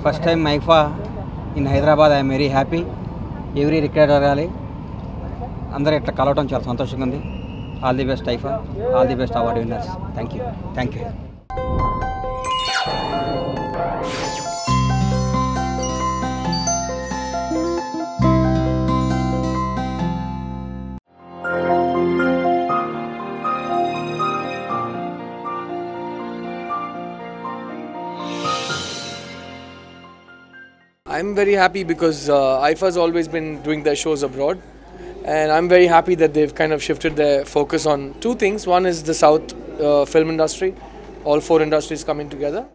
First time IIFA in Hyderabad, I am very happy. Every record jaragali. Andaru itla kalavam chaala santoshanga undi. All the best IIFA. All the best award winners. Thank you. Thank you. I'm very happy because IIFA has always been doing their shows abroad, and I'm very happy that they've kind of shifted their focus on two things. One is the South film industry, all four industries coming together.